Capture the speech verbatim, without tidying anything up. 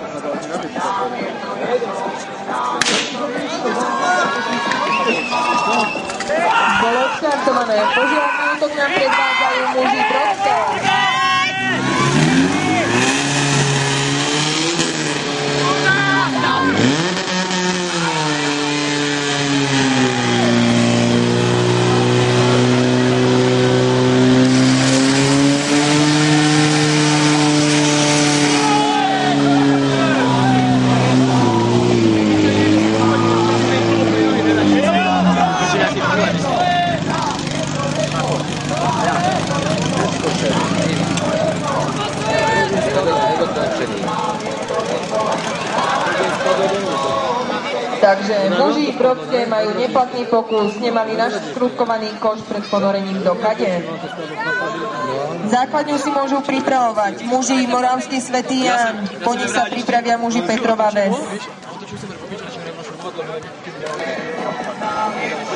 Bolo odštartované. Požiadny útok nám predvádzajú muži Brodské. Takže muži Brodské majú neplatný pokus, nemali naškrupkovaný koš pred ponorením do kade. Základňu si môžu pripravovať muži Moravský Svätý Ján, po nich sa pripravia muži Petrova Ves.